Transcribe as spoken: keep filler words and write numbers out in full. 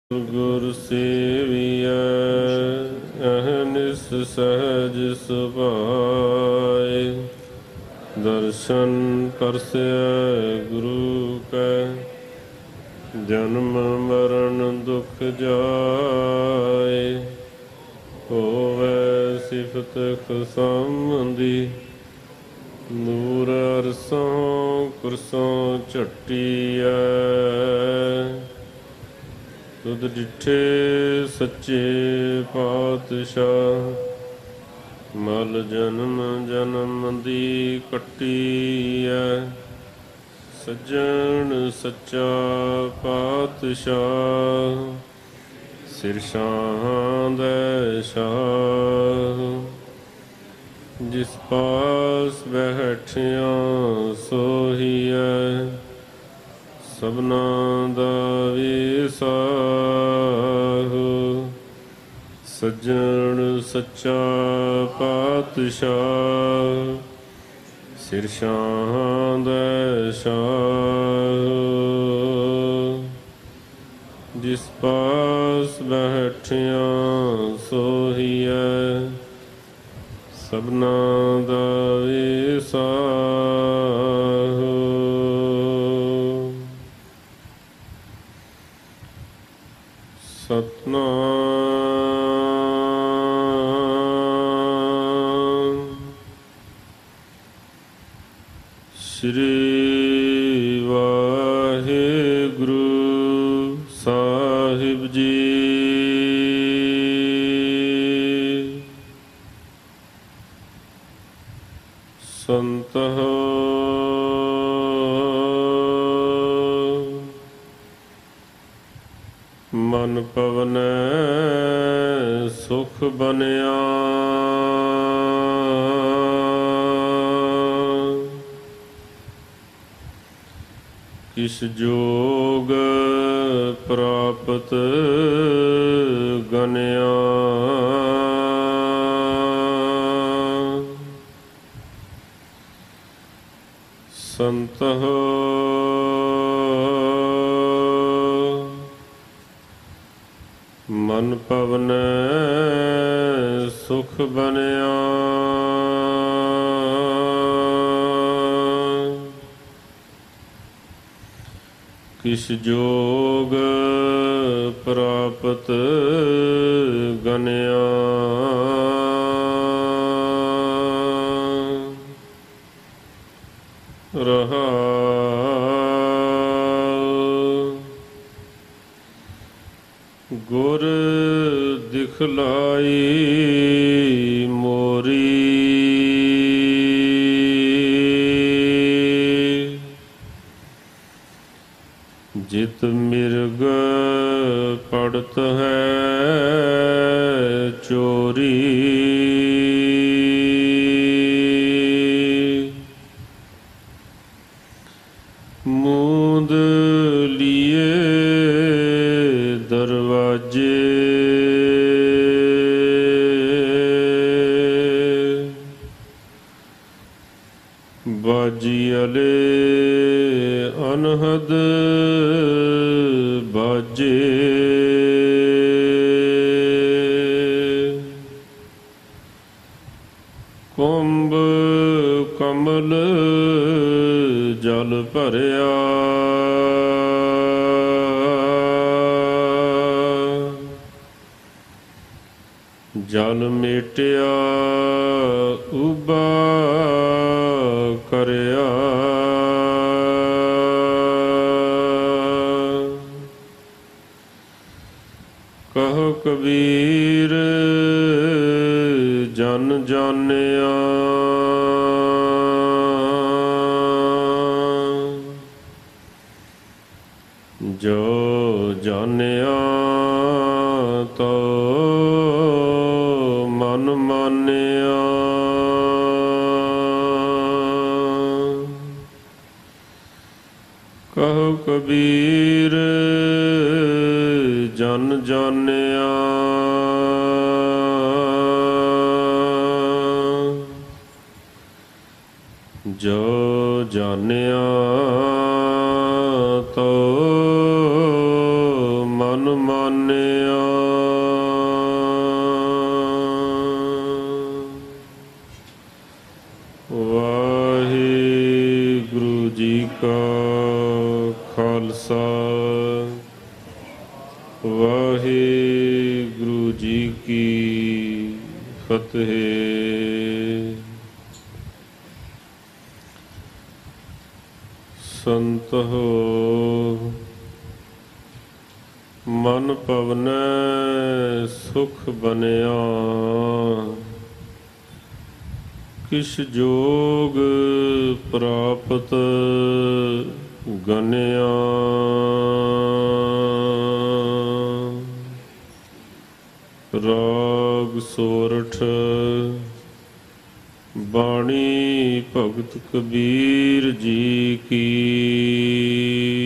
गुर सेविया अहनिस सहज सुभाए। दर्शन परसय गुरु कै जन्म मरण दुख जाए। होवै सिफत खुशामदी नूर अरसों कुरसों झट्टिया। तुद डिठे सच्चे पातशाह मल जन्म जन्म दी कट्टी है। सज्जन सच्चा पातशाह सिर शाह दै शाह। जिस पास बैठिया सोहिया सबना दा विसाहु। सज्जन सच्चा पातशाह सिर शाह दै शाह। जिस पास बैठिया सोहिया सबना दा विसाहु। सतनाम श्री वाहिगुरु साहिब जी। संत हो मन पवनै सुख बनिया। किस जोग प्राप्त गनिया। संत हो मन पवनै सुख बनिया। किस जोग प्राप्त गनिया। रहा गुर दिखलाई मोरी। जित मिर्ग पड़त है चोरी। मूंद लिए दरवाजे बाजी अले अनहद बाजे। कुंभ कमल जल भरिया। जल मेटिया उबा करया। कहो कबीर जन जानिया। जो जानिया तो मन मानिया। कहो कबीर जन जानिया। जो जानिया तो मन मान ਮਾਨਿਆ। ਵਾਹਿਗੁਰੂ ਜੀ ਕਾ ਖਾਲਸਾ, ਵਾਹਿਗੁਰੂ ਜੀ ਕੀ ਫਤਿਹ। ਸੰਤੋ ਮਨ ਪਵਨੈ ਸੁਖ ਬਨਿਆ, ਕਿਛ ਜੋਗ ਪ੍ਰਾਪਤ ਗਨਿਆ। ਰਾਗ ਸੋਰਠ। ਬਾਣੀ ਭਗਤ ਕਬੀਰ ਜੀ ਕੀ।